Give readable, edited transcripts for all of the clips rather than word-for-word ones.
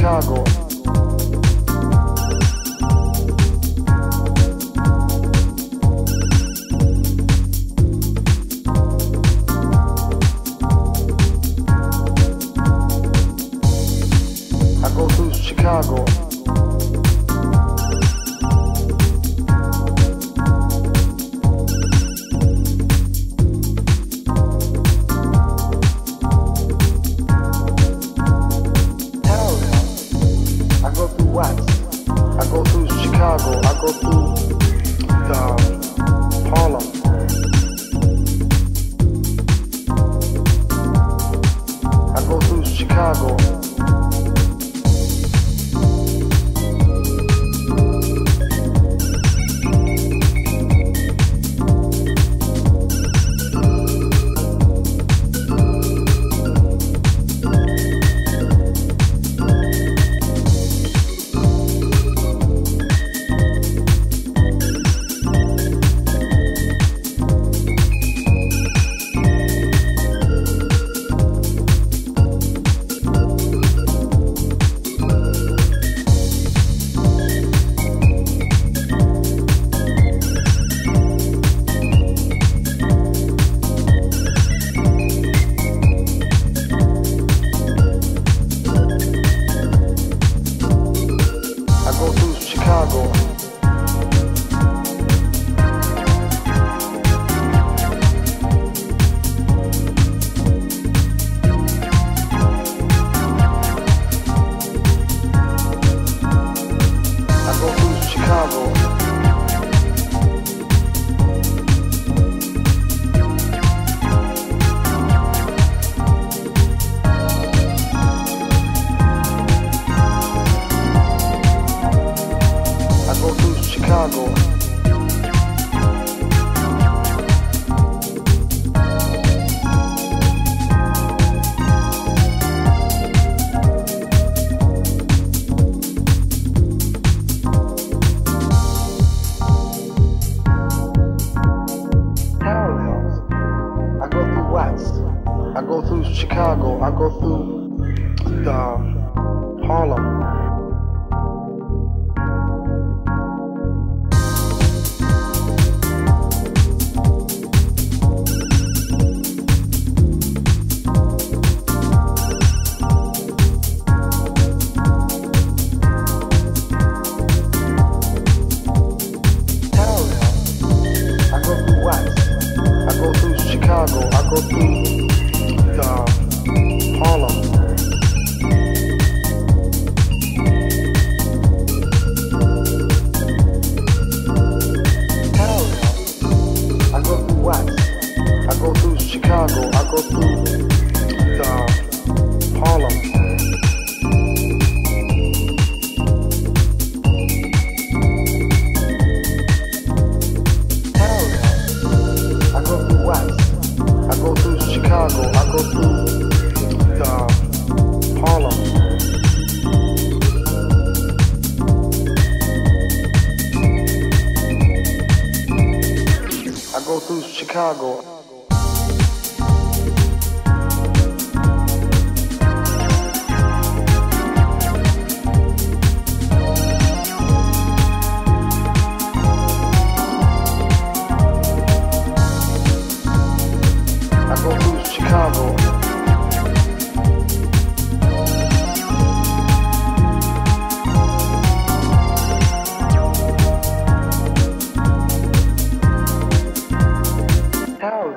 Chicago. I go through Chicago. I go through Chicago, I go through Harlem. I go through Chicago. Chicago. I go through Chicago. Chicago. Parallels. I go through Watts. I go through Chicago. I go through Harlem. Chicago, I go through Harlem. I go through Watts. I go through Chicago. I go through Harlem. I go through Watts. I go through Chicago, I go through Harlem. I go through Chicago. I go through Chicago. Parallel.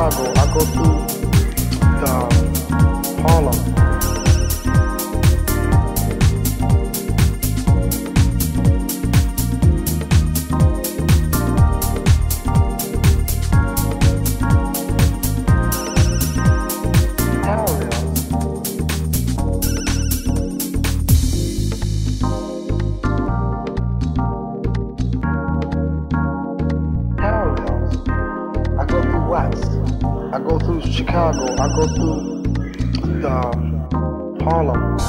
Chicago, I go through Harlem. I go through Chicago, I go through Harlem.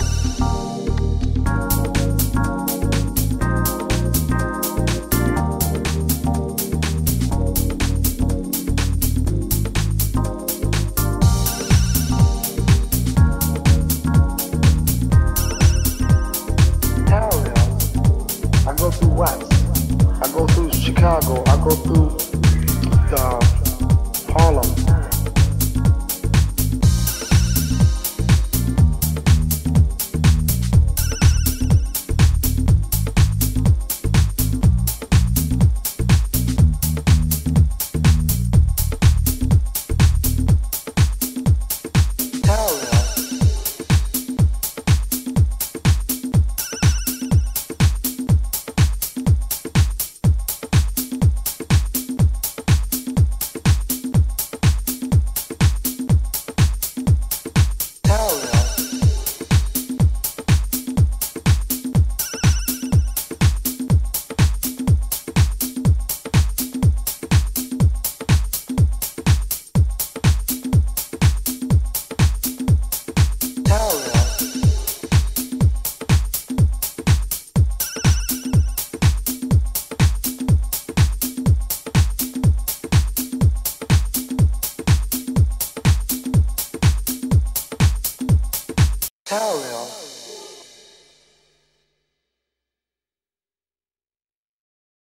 I go through Watts. I go through Chicago, I go through Harlem. Hell yeah.